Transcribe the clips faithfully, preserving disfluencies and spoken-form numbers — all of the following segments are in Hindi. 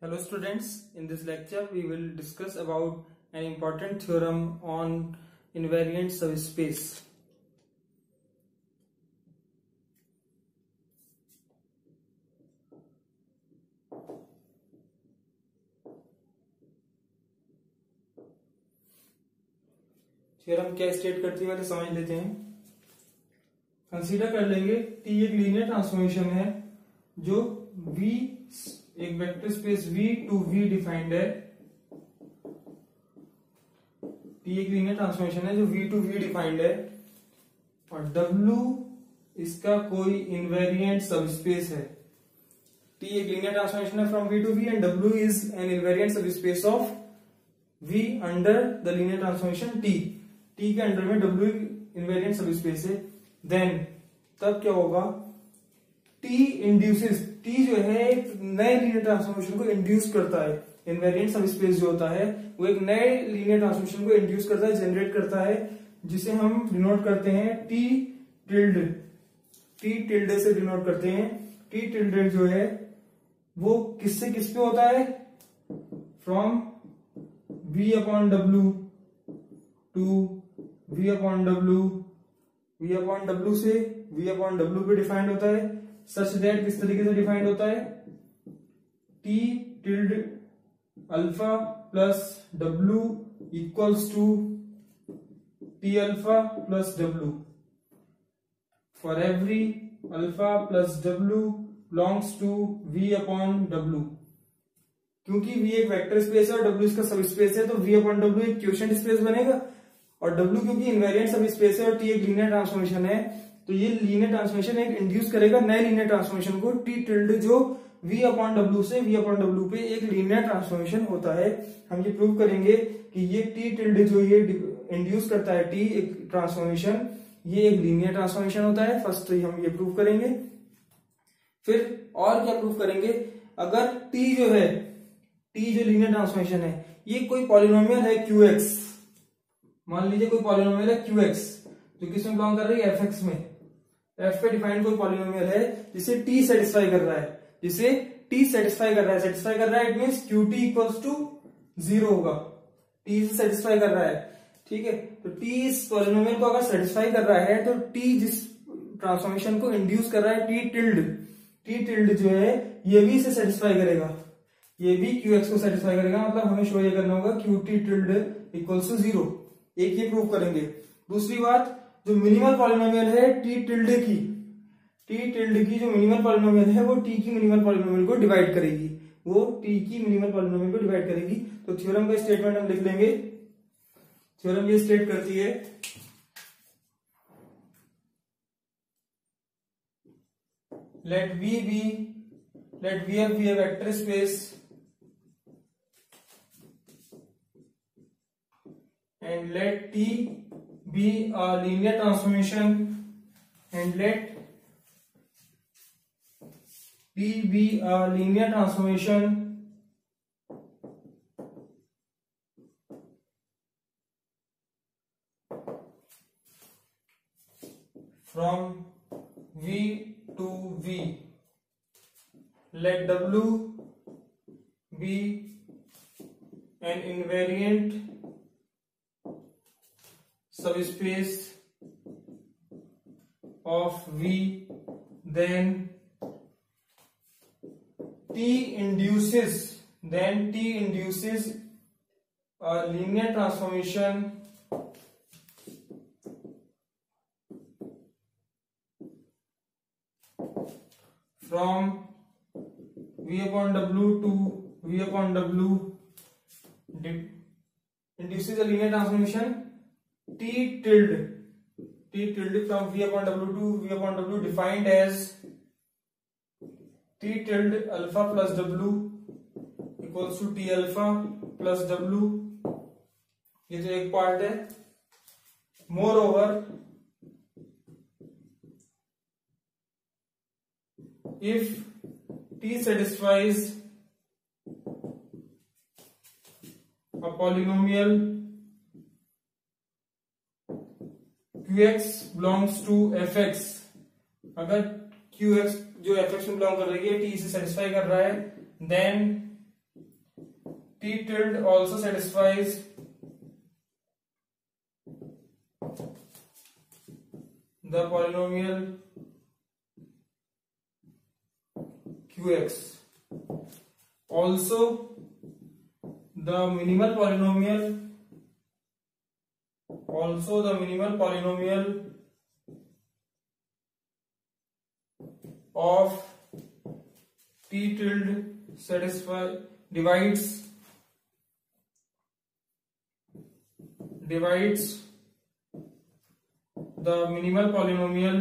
Hello students, in this lecture we will discuss about an important theorem on invariant subspace. Theorem क्या स्टेट करती है पहले समझ लेते हैं। कंसीडर कर लेंगे कि एक लीनियर ट्रांसफॉर्मेशन है जो V एक vector space V to V defined है। T एक लीनियर ट्रांसफॉर्मेशन है जो V टू V डिफाइंड है और W इसका कोई इनवेरिएंट सबस्पेस है। T एक लीनियर ट्रांसफॉर्मेशन है from V to V and W is an invariant subspace of V under the linear transformation T। T के अंडर में W इनवेरिएंट सबस्पेस है। देन तब क्या होगा, T इंड्यूसेस, T जो है एक नए लीनियर ट्रांसफॉर्मेशन को इंड्यूस करता है। इनवेरिएंट सबस्पेस जो होता है वो एक नए लीनियर ट्रांसफॉर्मेशन को इंड्यूस करता है, जनरेट करता है, जिसे हम डिनोट करते हैं T टिल्ड। T टिल्ड से डिनोट करते हैं। T टिल्ड जो है वो किससे किस पे होता है, from V upon W to V upon W, V upon W से V अपॉन डब्ल्यू पे डिफाइंड होता है। सच दैट किस तरीके से डिफाइंड होता है, T tilde alpha plus W equals to T alpha plus W for every alpha plus W belongs to V upon W. क्योंकि V एक वेक्टर स्पेस है और W इसका सब स्पेस है तो V अपॉन डब्ल्यू एक क्वोशिएंट स्पेस बनेगा और W क्योंकि इनवेरिएंट सब स्पेस है और T एक लीनियर ट्रांसफॉर्मेशन है तो ये लीनियर ट्रांसफॉर्मेशन एक इंड्यूस करेगा नए लीनियर ट्रांसफॉर्मेशन को T टिल्ड जो V अपॉन डब्ल्यू से V अपॉन डब्ल्यू पे एक लीनियर ट्रांसफॉर्मेशन होता है। हम ये प्रूव करेंगे कि ये T टिल्ड जो ये इंड्यूस करता है T एक ट्रांसफॉर्मेशन, ये एक लीनियर ट्रांसफॉर्मेशन होता है। फर्स्ट हम ये प्रूव करेंगे, फिर और क्या प्रूव करेंगे, अगर T जो है T जो लीनियर ट्रांसफॉर्मेशन है ये कोई पॉलिनोमियल है Q X, मान लीजिए कोई पॉलिनोमियल है Q X जो किसमें बिलोंग कर रही है F X में। F पे डिफाइंड कोई पॉलिनोमियल है जिसे T सेटिस्फाई कर रहा है, जिसे T सेटिस्फाई कर रहा है सेटिस्फाई कर रहा है it means Q T equals to zero होगा। T से सेटिस्फाई कर रहा है, ठीक है। तो T इस पॉलिनोमियल को अगर सेटिस्फाई कर रहा है तो T जिस ट्रांसफॉर्मेशन को इंड्यूस कर रहा है T टिल्ड, T टिल्ड जो है ये भी इसे सेटिस्फाई करेगा, ये भी Q X को सेटिस्फाई करेगा। मतलब हमें शो ये करना होगा Q T tilde equals to zero. एक ये प्रूव करेंगे। दूसरी बात, जो मिनिमल पॉलिनोमियल है T टिल्ड की, T टिल्ड की जो मिनिमल पॉलिनोमियल है वो T की मिनिमल पॉलिनोमियल को डिवाइड करेगी, वो T की मिनिमल पॉलिनोमियल को डिवाइड करेगी। तो थ्योरम का स्टेटमेंट हम लिख लेंगे। थ्योरम ये स्टेट करती है, let V be let V F be a vector space and let T be a linear transformation and let T be a linear transformation from V to V. Let W be an invariant subspace of V, then T induces then T induces a linear transformation from V upon W to V upon W, induces a linear transformation T tilde T tilde from V upon W to V upon W defined as T tilde alpha plus W equals to T alpha plus W। ये जो एक पार्ट है। Moreover if T satisfies a polynomial Qx belongs to Fx, अगर Qx जो Fx में बिलोंग कर रही है T से सेटिस्फाई कर रहा है, then T tilde also satisfies the polynomial Q X. Also, the minimal polynomial, also the minimal polynomial of T tilde satisfy divides divides the minimal polynomial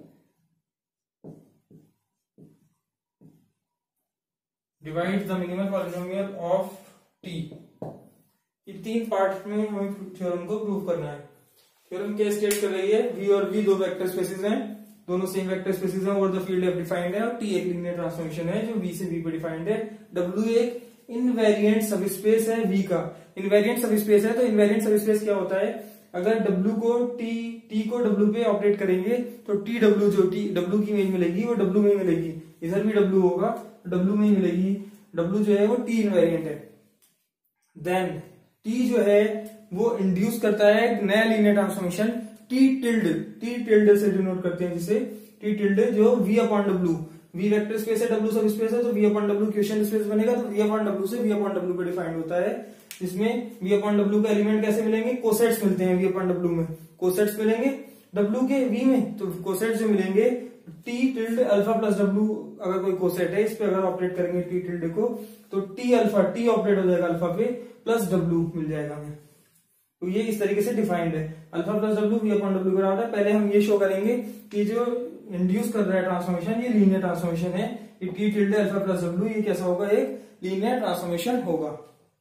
divides the minimal polynomial of T. ये तीन पार्ट में हमें थ्योरम को प्रूव करना है। थ्योरम क्या स्टेट कर रही है, V और V दो वेक्टर स्पेसेस हैं, दोनों सेम वेक्टर स्पेसेस हैं, और द फील्ड एफ डिफाइंड है, और T एक लीनियर ट्रांसफॉर्मेशन है जो V से V पे डिफाइंड है। W एक इनवेरिएंट सबस्पेस है V का। इनवेरिएंट सबस्पेस है तो इनवेरिएंट सबस्पेस क्या होता है, अगर W को T T को W पे ऑपरेट करेंगे तो T W जो T W की इमेज मिलेगी वो W में मिलेगी, इधर भी W होगा W में ही मिलेगी। W जो है वो T इनवेरिएंट है। देन T जो है वो इंड्यूस करता है एक नया linear transformation T tilde, T tilde से डिनोट करते हैं जिसे T टिल्ड, जो V upon W, V vector space है, W सब स्पेस है, तो V upon W quotient space बनेगा, तो V अपॉन W से V अपॉन W पे डिफाइंड होता है। जिसमें V अपॉन W का एलिमेंट कैसे मिलेंगे, कोसेट्स मिलते हैं V अपॉन W में, कोसेट्स मिलेंगे W के V में, तो कोसेट्स जो मिलेंगे T tilde alpha plus W, अगर कोई कोसेट है इस पे अगर ऑपरेट करेंगे T टिल्ड को तो T अल्फा T ऑपरेट हो जाएगा अल्फा पे, प्लस W मिल जाएगा हमें। तो ये इस तरीके से डिफाइंड है, alpha plus W V upon W बराबर है। पहले हम ये शो करेंगे कि जो इंड्यूस कर रहा है ट्रांसफॉर्मेशन ये लीनियर ट्रांसफॉर्मेशन है, ये T tilde alpha plus W ये कैसा होगा, एक लीनियर ट्रांसफॉर्मेशन होगा।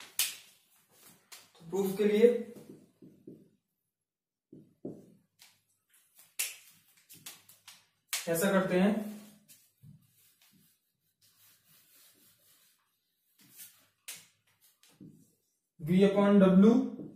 तो प्रूफ के लिए ऐसा करते हैं, V अपॉन W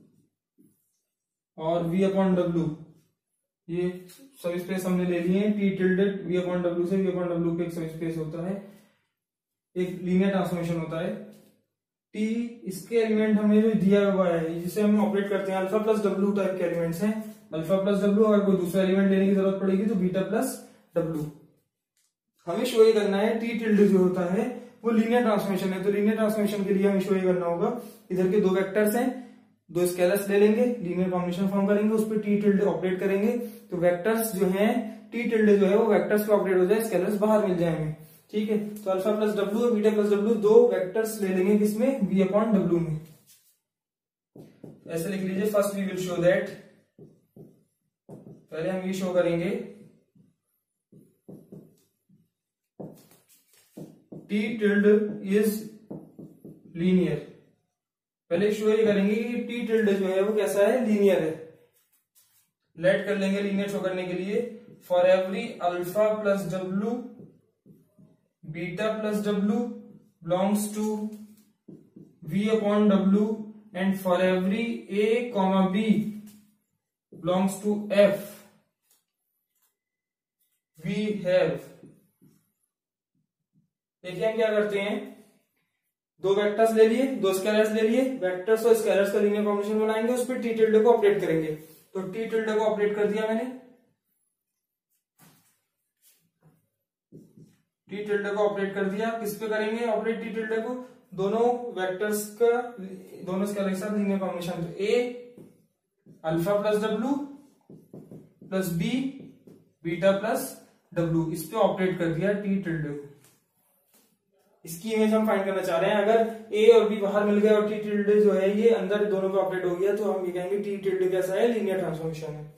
और V अपॉन W ये सब स्पेस हमने ले लिए हैं। T tilded V upon W से V अपॉन W पे एक सब स्पेस होता है, एक लीनियर ट्रांसफॉर्मेशन होता है। T इसके एलिमेंट हमें जो दिया हुआ है जिसे हम ऑपरेट करते हैं, अल्फा प्लस W टाइप के एलिमेंट्स हैं, अल्फा प्लस W, अगर कोई दूसरा एलिमेंट लेने की जरूरत पड़ेगी तो बीटा प्लस W। हमें शो ये करना है T टिल्ड जो होता है वो लीनियर ट्रांसफॉर्मेशन है, तो लीनियर ट्रांसफॉर्मेशन के लिए हमें शो ये करना होगा, इधर के दो वेक्टर्स हैं, दो स्केलर्स ले लेंगे, लीनियर कॉम्बिनेशन फॉर्म करेंगे, उस पर टी टिल्ड ऑपरेट करेंगे, तो वेक्टर्स जो हैं टी टिल्ड जो है वो वेक्टर्स पे ऑपरेट हो जाए, स्केलर्स बाहर मिल जाए हमें। ठीक है, तो अल्फा प्लस डब्ल्यू और बीटा प्लस डब्ल्यू दो वेक्टर्स ले लेंगे, किसमें, वी अपॉन डब्ल्यू में। ऐसे लिख लीजिए, first we will show that, पहले हम ये शो करेंगे टी टिल्ड इज लीनियर। पहले शो ये करेंगे कि टी टिल्ड जो है वो कैसा है, लीनियर है। लेट कर लेंगे लीनियर शो करने के लिए, for every alpha plus W beta plus W belongs to V upon W, and for every a comma b belongs to F we have. देखिए हम क्या करते हैं, दो वेक्टर्स ले लिए, दो स्केलर्स ले लिए, वेक्टर्स और स्केलर्स का लीनियर कॉम्बिनेशन बनाएंगे, उस पर टी टिल्ड को ऑपरेट करेंगे। तो टी टिल्ड को ऑपरेट कर दिया मैंने, टी टिल्ड को ऑपरेट कर दिया, किस पे करेंगे ऑपरेट टी टिल्ड को, दोनों वेक्टर्स का, दोनों स्केलर के साथ लीनियर कॉम्बिनेशन, तो a alpha plus W plus b beta plus W, इस पे ऑपरेट कर दिया टी टिल्ड को। इसकी इमेज हम फाइंड करना चाह रहे हैं, अगर ए और बी बाहर मिल गया और टी टिल्ड जो है ये अंदर दोनों पे ऑपरेट हो गया, तो हम ये कहेंगे टी टिल्ड कैसा है, लीनियर ट्रांसफॉर्मेशन है।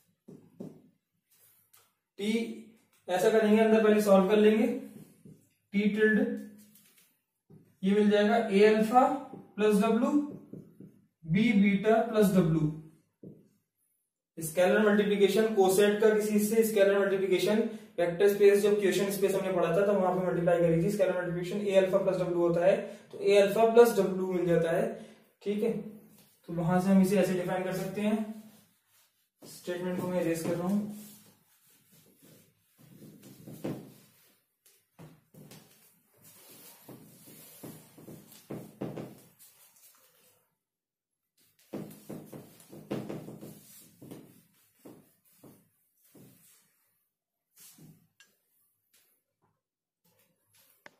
टी ऐसा करेंगे, अंदर पहले सॉल्व कर लेंगे, टी टिल्ड ये मिल जाएगा a alpha plus W b beta plus W. Scalar multiplication coset का किसी से स्केलर मल्टीप्लीकेशन, वेक्टर स्पेस जब क्वेश्चन स्पेस हमने पढ़ा था तो वहां पे मल्टीप्लाई करी थी, scalar multiplication a alpha plus W होता है, तो ए अल्फा प्लस डब्ल्यू मिल जाता है। ठीक है, तो वहां से हम इसे ऐसे डिफाइन कर सकते हैं। स्टेटमेंट को मैं इरेज कर रहा हूं,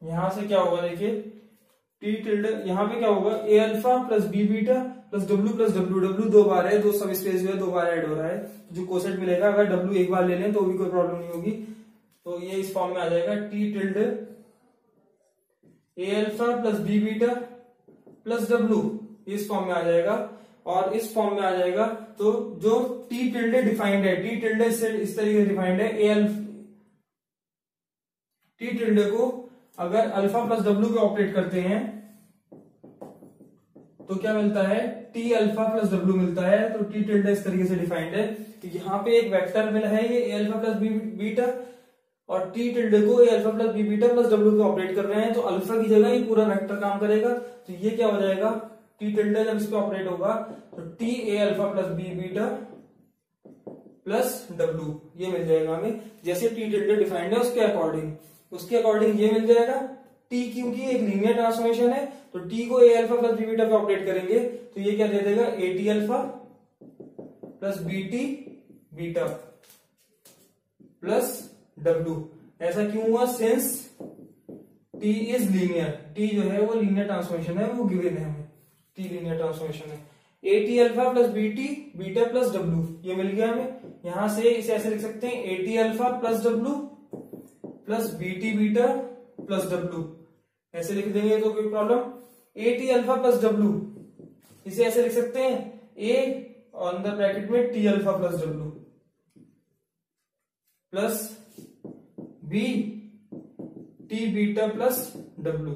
यहां से क्या होगा देखिए, टी टिल्ड यहाँ पे क्या होगा, a alpha plus b beta plus W plus W, W दो बार है, दो सब स्पेस में दो बार ऐड हो रहा है, जो कोसेट मिलेगा, अगर डब्ल्यू एक बार ले लें तो भी कोई प्रॉब्लम नहीं होगी। तो ये इस फॉर्म में आ जाएगा, T tilde a alpha plus b beta plus W, इस फॉर्म में आ जाएगा। और इस फॉर्म में आ जाएगा तो जो टी टिल्ड डिफाइंड है, टी टिल्ड इस तरीके से डिफाइंड है, ए अल्फा, टी टिल्ड को अगर अल्फा प्लस डब्ल्यू पे ऑपरेट करते हैं तो क्या मिलता है, टी अल्फा प्लस डब्ल्यू मिलता है। तो टी टिल्ड इस तरीके से डिफाइंड है कि यहाँ पे एक वेक्टर मिला है ये a alpha plus b beta, और टी टिल्ड को a alpha plus b beta plus W पे ऑपरेट कर रहे हैं, तो अल्फा की जगह ये पूरा वेक्टर काम करेगा। तो ये क्या हो जाएगा, टी टिल्ड जब इस पे ऑपरेट होगा तो T a alpha plus b beta plus W ये मिल जाएगा हमें, जैसे टी टिल्ड डिफाइंड है उसके अकॉर्डिंग, उसके अकॉर्डिंग ये मिल जाएगा। टी क्योंकि एक लीनियर ट्रांसफॉर्मेशन है तो टी को a alpha plus b beta पे ऑपरेट करेंगे तो ये क्या दे देगा, a T alpha plus b T beta plus W. ऐसा क्यों हुआ, since T is linear, T जो है वो लीनियर ट्रांसफॉर्मेशन है, वो गिवन है हमें, टी लीनियर ट्रांसफॉर्मेशन है। A T alpha plus b T beta plus W ये मिल गया हमें। यहां से इसे ऐसे लिख सकते हैं, a T alpha plus W plus b T beta plus W, ऐसे लिख देंगे तो कोई problem. A T alpha plus W इसे ऐसे लिख सकते हैं, ए और अंदर ब्रैकेट में T alpha plus W plus b T beta plus W.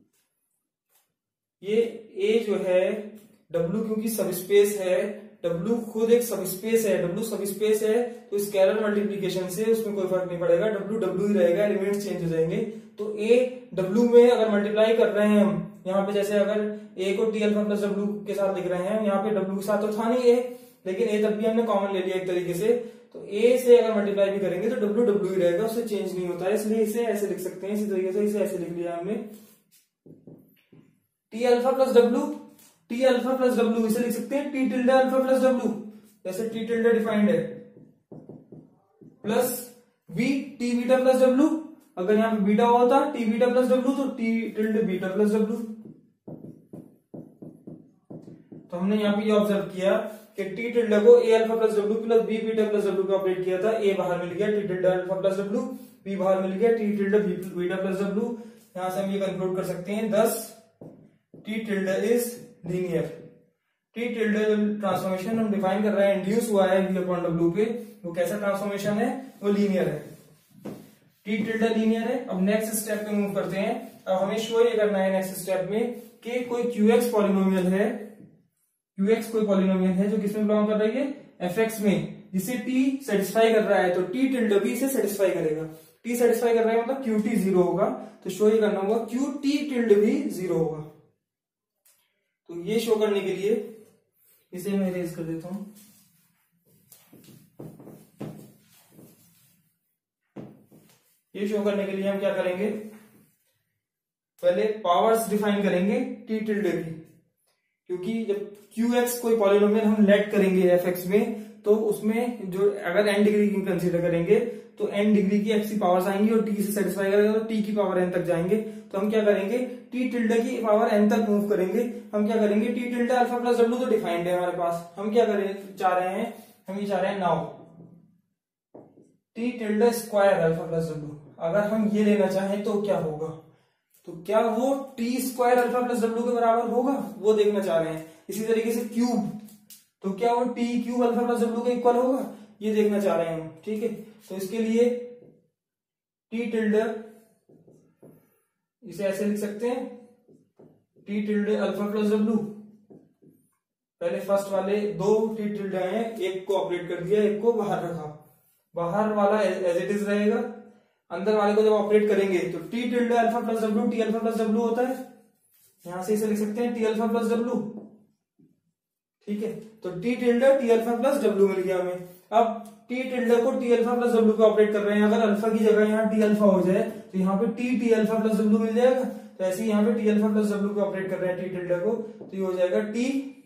ये ए जो है, डब्ल्यू क्योंकि सब स्पेस है, डब्ल्यू खुद एक सब स्पेस है, डब्ल्यू सब स्पेस है तो स्केलर मल्टीप्लीकेशन से उसमें कोई फर्क नहीं पड़ेगा, डब्ल्यू डब्ल्यू ही रहेगा, एलिमेंट्स चेंज हो जाएंगे। तो ए डब्ल्यू में अगर मल्टीप्लाई कर रहे हैं हम, यहाँ पे जैसे अगर ए को टी अल्फा प्लस डब्ल्यू के साथ लिख रहे हैं, यहाँ पे डब्ल्यू के साथ तो था नहीं ए, लेकिन ए तब भी हमने कॉमन ले लिया एक तरीके से, तो ए से अगर मल्टीप्लाई भी करेंगे तो डब्ल्यू डब्ल्यू ही रहेगा, उससे चेंज नहीं होता है, इसलिए इसे ऐसे लिख सकते हैं, इसी तरीके से इसे ऐसे लिख लिया हमने, T alpha plus W, T alpha plus W इसे लिख सकते हैं T tilde alpha plus W, जैसे टी टिल्डे डिफाइंड है, plus b T beta plus W, अगर यहाँ पे बीटा होता टी बीटा प्लस डब्ल्यू तो T tilde beta plus W. तो हमने यहाँ पे ये ऑब्जर्व किया कि टी टिल्डे को a alpha plus W plus b beta plus W पे ऑपरेट किया था, ए बाहर मिल गया, T tilde alpha plus W, b बाहर मिल गया, T tilde beta plus W. यहां से हम ये कंक्लूड कर सकते हैं, thus T tilde is linear. T tilde transformation हम डिफाइन कर रहे हैं, इंड्यूस हुआ है वी अपॉन डब्ल्यू पे, वो कैसा ट्रांसफॉर्मेशन है, वो लीनियर है, टी टिल्डे लीनियर है। अब नेक्स्ट स्टेप पे मूव करते हैं। अब हमें शो ये करना है नेक्स्ट स्टेप में कि कोई क्यूएक्स पॉलिनोमियल है, क्यूएक्स कोई पॉलिनोमियल है जो किसमें बिलोंग कर रही है, एफएक्स में, जिसे टी सेटिस्फाई कर रहा है, तो टी टिल्डे भी इसे सेटिस्फाई करेगा। टी सेटिस्फाई कर रहा है मतलब क्यू टी जीरो होगा, तो शो ये करना होगा क्यू टी टिल्डे भी जीरो होगा। तो ये शो करने के लिए इसे मैं इरेज कर देता हूं, ये शो करने के लिए हम क्या करेंगे, पहले पावर्स डिफाइन करेंगे टी टिल्डे की, क्योंकि जब क्यू एक्स कोई पॉलिनोमियल हम लेट करेंगे एफ एक्स में, तो उसमें जो अगर एन डिग्री की कंसीडर करेंगे तो एन डिग्री की एक्स की पावर्स आएंगी और टी से सेटिस्फाई करेगा तो टी की पावर एन तक जाएंगे। तो हम क्या करेंगे, टी टिल्डे की पावर एन तक मूव करेंगे। हम क्या करेंगे, T tilde alpha plus W तो डिफाइंड है हमारे पास, हम क्या करें चाह रहे हैं, हम ये चाह रहे हैं now T tilde square alpha plus W. अगर हम ये लेना चाहें तो क्या होगा, तो क्या वो T square alpha plus W के बराबर होगा, वो देखना चाह रहे हैं। इसी तरीके से क्यूब, तो क्या वो T cube alpha plus W के इक्वल होगा, ये देखना चाह रहे हैं हम, ठीक है। तो इसके लिए टी टिल्डे इसे ऐसे लिख सकते हैं, T tilde alpha plus W, पहले फर्स्ट वाले दो टी टिल्डे हैं, एक को ऑपरेट कर दिया, एक को बाहर रखा, बाहर वाला एज इट इज रहेगा, अंदर वाले को जब ऑपरेट करेंगे तो T tilde alpha plus W T alpha plus W होता है, यहां से इसे लिख सकते हैं टी अल्फा प्लस डब्ल्यू, ठीक है। तो T tilde T alpha plus W मिल गया हमें। अब टी टिल्डे को टी अल्फा प्लस डब्ल्यू पे ऑपरेट कर रहे हैं, अगर अल्फा की जगह यहाँ टी अल्फा हो जाए तो यहाँ पे T T alpha plus W मिल जाएगा। तो ऐसे ही यहाँ पे टी अल्फा प्लस डब्ल्यू पे ऑपरेट कर रहे हैं टी टिल्डे को, तो ये हो जाएगा T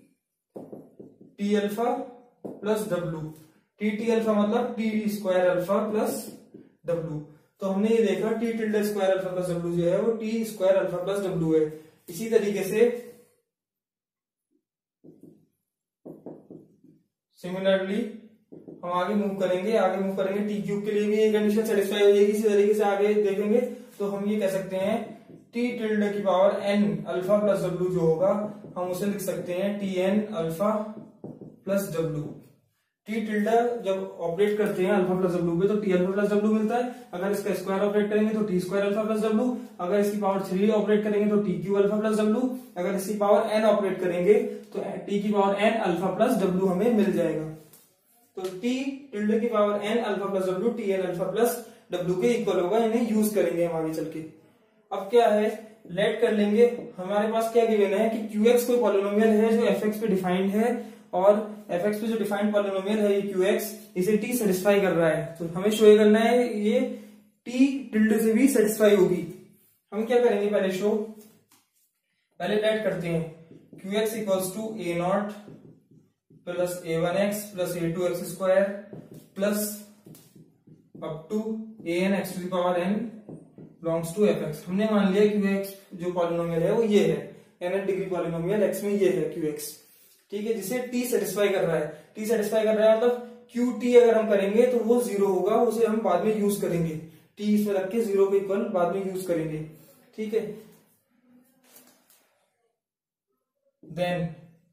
T alpha plus W, T T alpha मतलब T square alpha plus W. तो हमने ये देखा T tilde square alpha plus W जो है वो T square alpha plus W है। इसी तरीके से सिमिलरली हम आगे मूव करेंगे, आगे मूव करेंगे टी क्यूब के लिए भी ये कंडीशन सेटिस्फाई हो जाएगी। इसी तरीके से आगे देखेंगे तो हम ये कह सकते हैं टी टिल्ड की power n alpha plus W जो होगा हम उसे लिख सकते हैं T n alpha plus W. T tilde जब ऑपरेट करते हैं अल्फा प्लस डब्ल्यू पे तो टी अल्फा प्लस डब्ल्यू मिलता है। अगर इसका स्क्वायर ऑपरेट करेंगे तो T square alpha plus W. अगर इसकी पावर थ्री ऑपरेट करेंगे तो T cube alpha plus W. अगर इसकी पावर एन ऑपरेट करेंगे तो टी की power n alpha plus W हमें मिल जाएगा। तो टी टिल्डे की power n alpha plus W T n alpha plus W के इक्वल होगा। इन्हें यूज करेंगे हम आगे चल के। अब क्या है, लेट कर लेंगे। हमारे पास क्या गिवन है कि क्यू एक्स कोई पॉलिनोमियल है जो एफ एक्स पे डिफाइंड है और एफ एक्स पे जो डिफाइंड पॉलिनोमियल है ये क्यू एक्स, इसे टी सेटिस्फाई कर रहा है। तो हमें शो करना है ये टी टिल्डे से भी सेटिस्फाई होगी। हम क्या करेंगे, पहले शो पहले लेट करते हैं q x equals to a naught plus a one x plus a two x square plus up to a n x to the power n belongs to F x. हमने मान लिया क्यू एक्स जो पॉलिनोमियल है वो ये है, एन डिग्री पॉलिनोमियल एक्स में ये है क्यू एक्स, ठीक है, जिसे टी सेटिस्फाई कर रहा है। टी सेटिस्फाई कर रहा है मतलब क्यू टी अगर हम करेंगे तो वो जीरो होगा, उसे हम बाद में यूज करेंगे। टी इसमें रख के जीरो के इक्वल बाद में यूज करेंगे, ठीक है। देन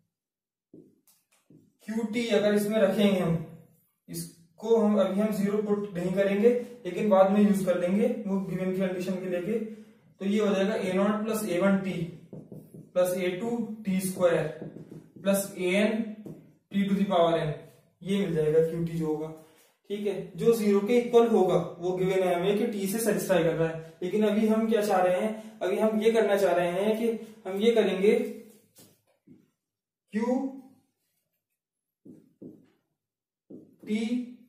क्यू टी अगर इसमें रखेंगे हम, इसको हम अभी हम जीरो पुट नहीं करेंगे लेकिन बाद में यूज कर लेंगे वो गिवन की कंडीशन के लेके। तो ये हो जाएगा a naught plus a one T plus a two T square plus a n T to the power n, ये मिल जाएगा क्यू टी जो होगा, ठीक है, जो जीरो के इक्वल होगा। वो गिवन है हमें कि टी से सेटिस्फाई कर रहा है। लेकिन अभी हम क्या चाह रहे हैं, अभी हम ये करना चाह रहे हैं कि हम ये करेंगे क्यू टी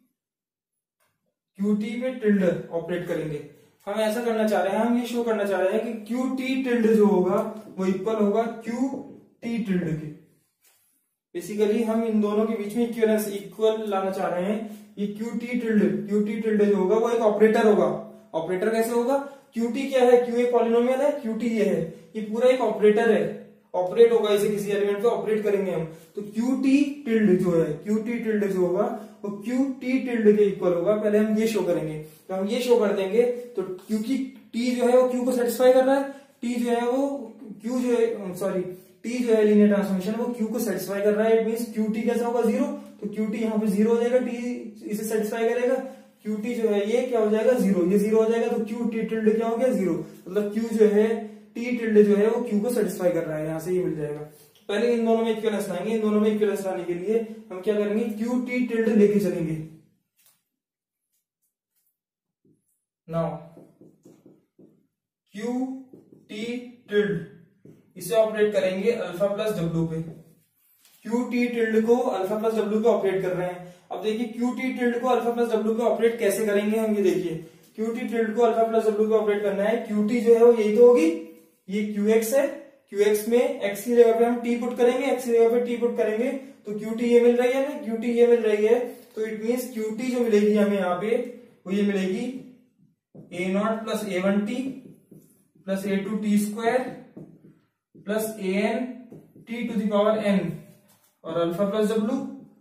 क्यू टी पे टिल्ड ऑपरेट करेंगे। हम ऐसा करना चाह रहे हैं, हम ये शो करना चाह रहे हैं कि क्यू टी टिल्ड जो होगा वो इक्वल होगा क्यू टी टिल्ड के। बेसिकली हम इन दोनों के बीच में इक्वलेंस इक्वल लाना चाह रहे हैं। ये q T tilde q T tilde जो होगा वो एक ऑपरेटर होगा। ऑपरेटर कैसे होगा, क्यू टी क्या है, क्यू एक पॉलिनोमियल है, क्यू टी ये है, ये पूरा एक ऑपरेटर है, ऑपरेट होगा, इसे किसी एलिमेंट पे ऑपरेट करेंगे हम। तो क्यू टी टिल्ड जो है, क्यू टी टिल्ड जो होगा वो क्यू टी टिल्ड के इक्वल होगा। पहले हम ये शो करेंगे, तो हम ये शो कर देंगे तो क्योंकि टी जो है वो क्यू को सेटिस्फाई कर रहा है, टी जो है वो क्यू जो है सॉरी टी जो है लीनियर ट्रांसफॉर्मेशन वो क्यू को सेटिस्फाई कर रहा है। इट मींस क्यू टी कैसा होगा, जीरो। तो क्यू टी यहाँ पे जीरो हो जाएगा, टी इसे सेटिस्फाई करेगा। क्यू टी जो है ये क्या हो जाएगा, जीरो, ये जीरो हो जाएगा। तो क्यू टी टिल्ड क्या हो गया, जीरो। मतलब क्यू जो है टी टिल्ड जो है वो क्यू को सेटिस्फाई कर रहा है, यहाँ से ये मिल जाएगा। पहले इन दोनों में इक्विवेलेंस लाएंगे। इन दोनों में इक्विवेलेंस लाने के लिए हम क्या करेंगे, क्यू टी टिल्ड लेके चलेंगे। नाउ क्यू टी टिल्ड इसे ऑपरेट करेंगे अल्फा प्लस डब्ल्यू पे। क्यू टी टिल्ड को अल्फा प्लस डब्ल्यू पे ऑपरेट कर रहे हैं। अब देखिए क्यू टी टिल्ड को अल्फा प्लस डब्ल्यू पे ऑपरेट कैसे करेंगे हम, ये देखिए क्यू टी टिल्ड को अल्फा प्लस डब्ल्यू पे ऑपरेट करना है। क्यू टी जो है वो यही तो होगी, ये क्यू एक्स है। क्यू एक्स में एक्स की जगह पे हम टी पुट करेंगे, एक्स की जगह पे टी पुट करेंगे तो क्यू टी ये मिल रही है हमें, क्यू टी ये मिल रही है। तो इट मीन्स क्यू टी जो मिलेगी हमें यहाँ पे वो ये मिलेगी a naught plus a one T plus a two T square plus a n T to the power n और अल्फा प्लस डब्ल्यू।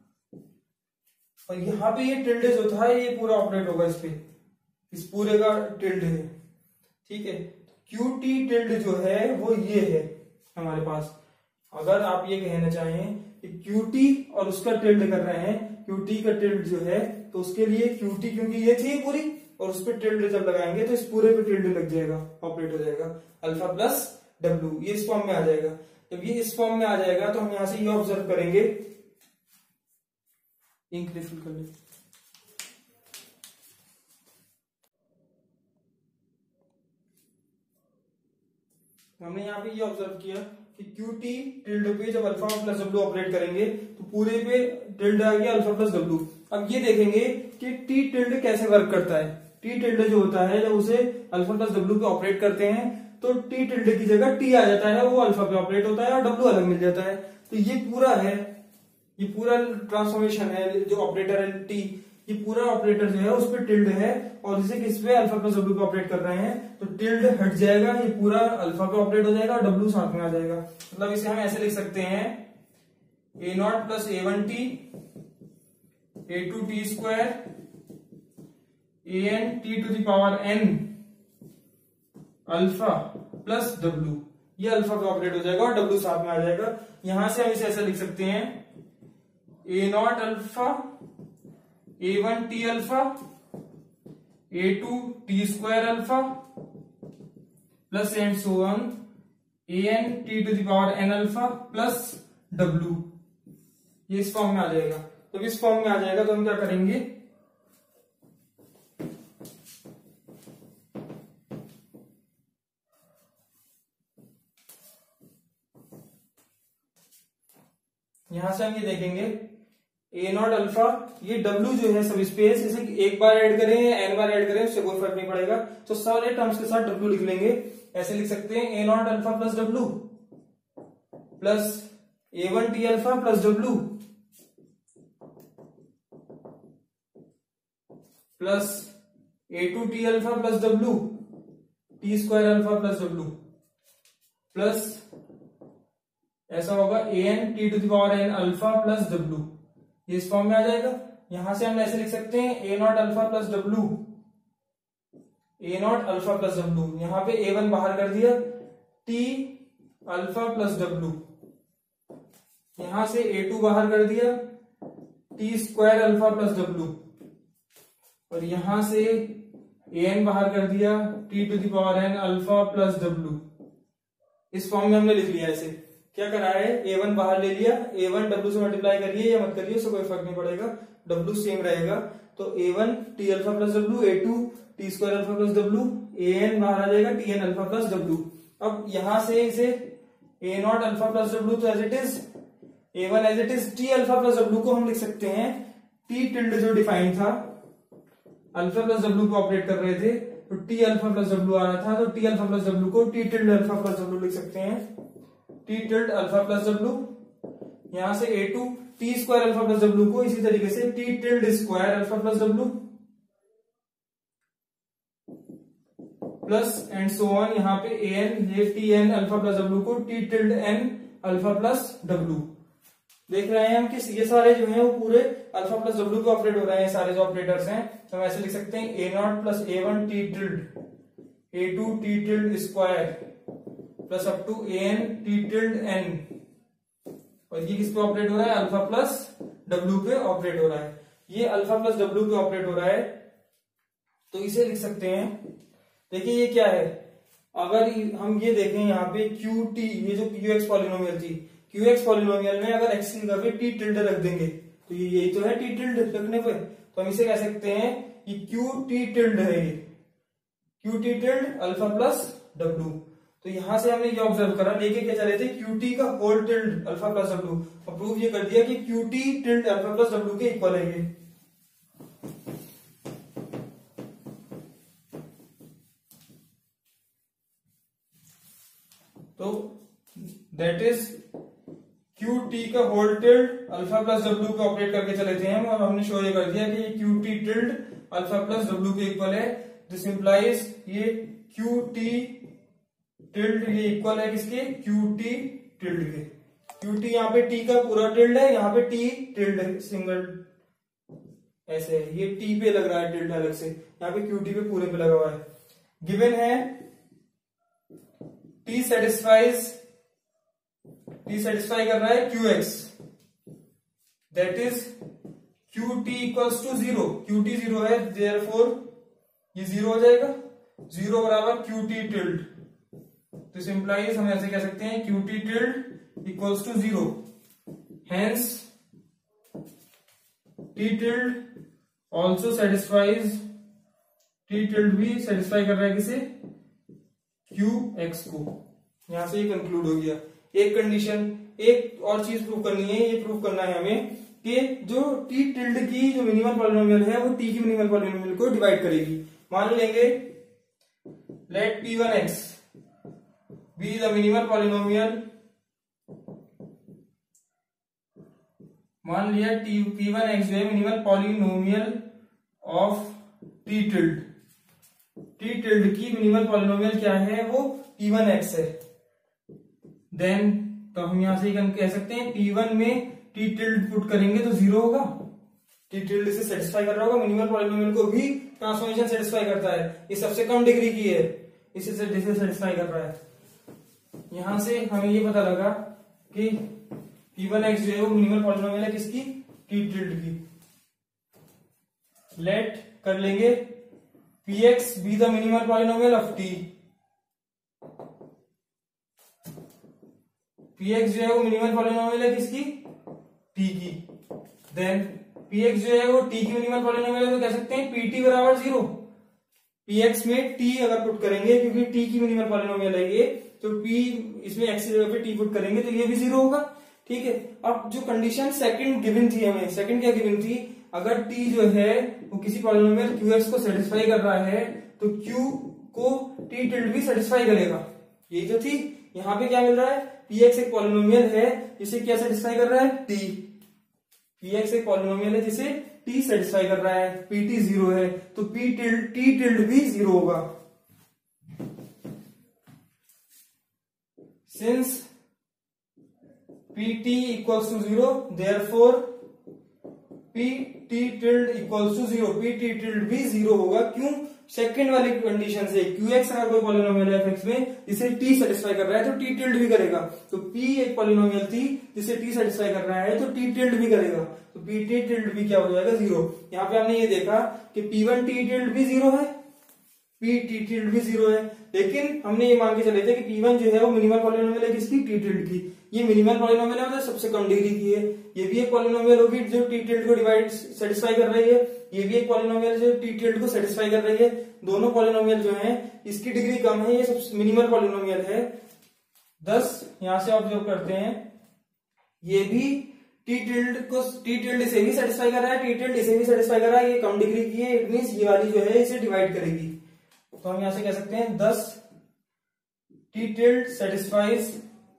और यहाँ पे ये टिल्ड जो था ये पूरा ऑपरेट होगा इस पे, इस पूरे का टिल्ड है, ठीक है। क्यू टी टिल्ड जो है वो ये है हमारे पास। अगर आप ये कहना चाहें कि क्यू टी और उसका टिल्ड कर रहे हैं, क्यू टी का टिल्ड जो है तो उसके लिए क्यू टी क्योंकि ये थी पूरी और उस पर टिल्ड जब लगाएंगे तो इस पूरे पे टिल्ड लग जाएगा, ऑपरेट हो जाएगा अल्फा प्लस डब्ल्यू, ये इस फॉर्म में आ जाएगा। जब ये इस फॉर्म में आ जाएगा तो हम यहां से ये ऑब्जर्व करेंगे, इंक रिफिल कर ले। हमने यहाँ पे ये ऑब्जर्व किया कि क्यू टी टिल्ड पे जब अल्फा प्लस डब्ल्यू ऑपरेट करेंगे तो पूरे पे टिल्ड आ गया अल्फा प्लस डब्ल्यू। अब ये देखेंगे कि टी टिल्ड कैसे वर्क करता है। टी टिल्ड जो होता है जब उसे अल्फा प्लस डब्ल्यू पे ऑपरेट करते हैं तो टी टिल्ड की जगह टी आ जाता है, वो अल्फा पे ऑपरेट होता है और डब्ल्यू अलग मिल जाता है। तो ये पूरा है, ये पूरा ट्रांसफॉर्मेशन है जो ऑपरेटर है टी, ये पूरा ऑपरेटर जो है उस पर टिल्ड है और इसे किस पे अल्फा प्लस डब्ल्यू पे ऑपरेट कर रहे हैं, तो टिल्ड हट जाएगा, ये पूरा अल्फा पे ऑपरेट हो जाएगा और डब्ल्यू साथ में आ जाएगा। मतलब इसे हम ऐसे लिख सकते हैं a naught plus a one T a two T square a n T to the power n alpha plus W, ये अल्फा पे ऑपरेट हो जाएगा और डब्ल्यू साथ में आ जाएगा। यहां से हम इसे ऐसा लिख सकते हैं a naught alpha a one T alpha a two T square alpha plus and so on a n T to the power n alpha plus W, ये इस फॉर्म में आ जाएगा। तो इस फॉर्म में आ जाएगा तो हम क्या करेंगे, यहां से हम ये देखेंगे ए नॉट अल्फा, ये डब्ल्यू जो है सब स्पेस, इसे एक बार ऐड करें या एन बार ऐड करें उससे कोई फर्क नहीं पड़ेगा, तो सारे टर्म्स के साथ डब्ल्यू लिख लेंगे। ऐसे लिख सकते हैं a naught alpha plus W plus a one T alpha plus W plus a two T alpha plus W T square alpha plus W plus ऐसा होगा a n T to the power n alpha plus W, ये इस फॉर्म में आ जाएगा। यहां से हम ऐसे लिख सकते हैं a naught alpha plus W a naught alpha plus W, यहां पे ए वन बाहर कर दिया, टी अल्फा प्लस डब्ल्यू, यहां से ए टू बाहर कर दिया, T square alpha plus W, और यहां से ए एन बाहर कर दिया, T to the power n alpha plus W. इस फॉर्म में हमने लिख लिया। ऐसे क्या करा है, ए वन बाहर ले लिया, ए वन डब्ल्यू से मल्टीप्लाई करिए या मत करिए उससे कोई फर्क नहीं पड़ेगा, डब्ल्यू सेम रहेगा। तो a one T alpha plus W, a two T square alpha plus W, a n बाहर आ जाएगा, T n alpha plus W. अब यहां से इसे a naught alpha plus W तो as it is, a one as it is, T alpha plus W को हम लिख सकते हैं टी टिल्ड जो डिफाइंड था, अल्फा प्लस डब्ल्यू पे ऑपरेट कर रहे थे तो टी अल्फा प्लस डब्ल्यू आ रहा था, तो टी अल्फा प्लस डब्ल्यू को T tilde alpha plus W लिख सकते हैं, T tilde alpha plus W. यहां से a two T square alpha plus W को इसी तरीके से T tilde square alpha plus W plus and so on, यहां पे ए एन ये T n alpha plus W को T tilde n alpha plus W. देख रहे हैं हम कि ये सारे जो हैं वो पूरे अल्फा प्लस डब्ल्यू पे ऑपरेट हो रहे हैं, सारे जो ऑपरेटर्स हैं। तो हम ऐसे लिख सकते हैं a naught plus a one T tilde a two T tilde square plus up to a n T tilde n, और ये किस पे ऑपरेट हो रहा है, अल्फा प्लस डब्ल्यू पे ऑपरेट हो रहा है। ये अल्फा प्लस डब्ल्यू पे ऑपरेट हो रहा है तो इसे लिख सकते हैं, देखिए ये क्या है, अगर हम ये देखें यहाँ पे क्यू टी, ये जो क्यू एक्स पॉलिनोमियल थी, क्यू एक्स पॉलिनोमियल में अगर एक्स की जगह पे टी टिल्ड रख देंगे तो ये यही तो है टी टिल्ड रखने पे, तो हम इसे कह सकते हैं ये क्यू टी टिल्ड है, ये q T tilde alpha plus W. तो यहां से हमने ये ऑब्जर्व करा, लेके क्या चले थे, क्यू टी का whole tilde alpha plus W, और प्रूव ये कर दिया कि q T tilde alpha plus W के इक्वल है ये। तो दैट इज क्यू टी का whole tilde alpha plus W पे ऑपरेट करके चले थे हम, और हमने शो ये कर दिया कि ये q T tilde alpha plus W के इक्वल है। दिस इंप्लाइज ये क्यू टी टिल्ड ये इक्वल है किसके, क्यू टी टिल्ड के। क्यू टी यहाँ पे टी का पूरा टिल्ड है, यहाँ पे टी टिल्ड है सिंगल, ऐसे है, ये टी पे लग रहा है टिल्ड अलग से, यहाँ पे क्यू टी पे पूरे पे लगा हुआ है। गिवन है टी सेटिस्फाइज, टी सेटिस्फाई कर रहा है q x, that is q T equals to zero, q T zero है, देयरफॉर ये जीरो हो जाएगा, जीरो बराबर क्यू टी टिल्ड। तो सिंप्लाइज हम ऐसे कह सकते हैं q T tilde equals to zero, hence T tilde also satisfies, T tilde भी सेटिस्फाई कर रहा है किसे, क्यू एक्स को। यहां से ये कंक्लूड हो गया। एक कंडीशन, एक और चीज प्रूव करनी है, ये प्रूव करना है हमें कि जो टी टिल्ड की जो मिनिमल पॉलिनोमियल है वो टी की मिनिमल पॉलिनोमियल को डिवाइड करेगी। मान लेंगे let p one x be the minimal polynomial, मान लिया टी पी वन एक्स जो है minimal polynomial of T tilde, T tilde की मिनिमल पॉलिनोमियल क्या है, वो पी वन एक्स है। देन तो हम यहां से कह सकते हैं पी वन में टी टिल्ड पुट करेंगे तो जीरो होगा, टी टिल्ड से सेटिस्फाई कर रहा होगा, मिनिमल पॉलिनोमियल को भी ट्रांसफॉर्मेशन सेटिस्फाई करता है, ये सबसे कम डिग्री की है, इसे सेटिस्फाई कर रहा है। यहां से हमें ये पता लगा कि पी वन एक्स जो है वो मिनिमल पॉलिनोमियल है किसकी, टी टिल्ड की। लेट कर लेंगे p x be the minimal polynomial of T, p x जो है वो मिनिमल पॉलिनोमियल है किसकी, टी की। देन पी एक्स जो है वो टी की मिनिमल पॉलिनोमियल है, तो कह सकते हैं पी टी बराबर जीरो। पी एक्स में टी अगर पुट करेंगे, क्योंकि टी की मिनिमल पॉलिनोमियल है ये, तो p इसमें एक्स की जगह पे टी पुट करेंगे तो ये भी जीरो होगा। ठीक है, अब जो कंडीशन सेकंड गिवन थी हमें, सेकंड क्या गिवन थी, अगर t जो है वो किसी पॉलिनोमियल qx को सेटिस्फाई कर रहा है तो q को t टिल्ड भी सेटिस्फाई करेगा, यही तो थी। यहाँ पे क्या मिल रहा है, px एक पॉलिनोमियल है जिसे क्या सेटिस्फाई कर रहा है, t, px एक पॉलिनोमियल है जिसे t सेटिस्फाई कर रहा है, pt जीरो है तो p टिल्ड t टिल्ड भी जीरो होगा। Since pt equals to zero, therefore pt tilde equals to zero, pt tilde भी जीरो होगा। क्यों, सेकंड वाली कंडीशन से qx अगर कोई पॉलिनोमियल है fx में जिसे t सेटिस्फाई कर रहा है तो t टिल्ड भी करेगा, तो p एक पॉलिनोमियल थी जिसे t सेटिस्फाई कर रहा है तो t टिल्ड भी करेगा, तो pt टिल्ड भी क्या हो जाएगा, जीरो। यहाँ पे हमने ये देखा कि p वन t टिल्ड भी जीरो है, p t टिल्ड भी जीरो है, लेकिन हमने ये मान के चले थे कि p वन जो है वो मिनिमल पॉलिनोमियल है किसकी, t टिल्ड की। ये मिनिमल पॉलिनोमियल है मतलब सबसे कम डिग्री की है, ये भी एक पॉलिनोमियल होगी जो t टिल्ड को डिवाइड सेटिस्फाई कर रही है, ये भी एक पॉलिनोमियल जो t टिल्ड को सेटिस्फाई कर रही है। दोनों पॉलिनोमियल जो हैं इसकी डिग्री कम है, ये सब मिनिमल पॉलिनोमियल है। दस यहां से ऑब्जर्व करते हैं, ये भी टी टिल्ड को टी टिल्ड इसे भी सेटिस्फाई कर रहा है, टी टिल्ड इसे भी सेटिस्फाई कर रहा है, ये कम डिग्री की है, इट मींस ये वाली जो है इसे डिवाइड करेगी। तो हम यहां से कह सकते हैं thus t tilde satisfies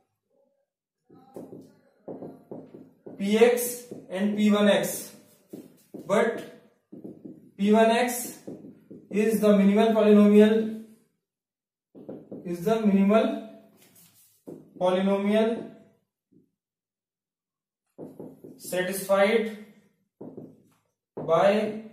p x and p one x, but p one x is the minimal polynomial is the minimal polynomial satisfied by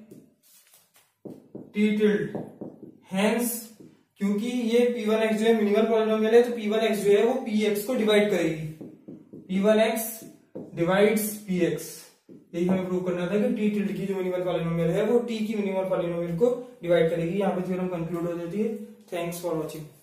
t tilde, hence क्योंकि ये पी वन एक्स जो है मिनिमल पॉलिनोमियल है तो पी वन एक्स जो है वो px को डिवाइड करेगी, p one x divides px। यही हमें प्रूव करना था कि टी टिल्ड की जो मिनिमल पॉलिनोमियल है वो टी की मिनिमल पॉलिनोमियल को डिवाइड करेगी। यहाँ पे थ्योरम कंक्लूड हो जाती है। Thanks for watching.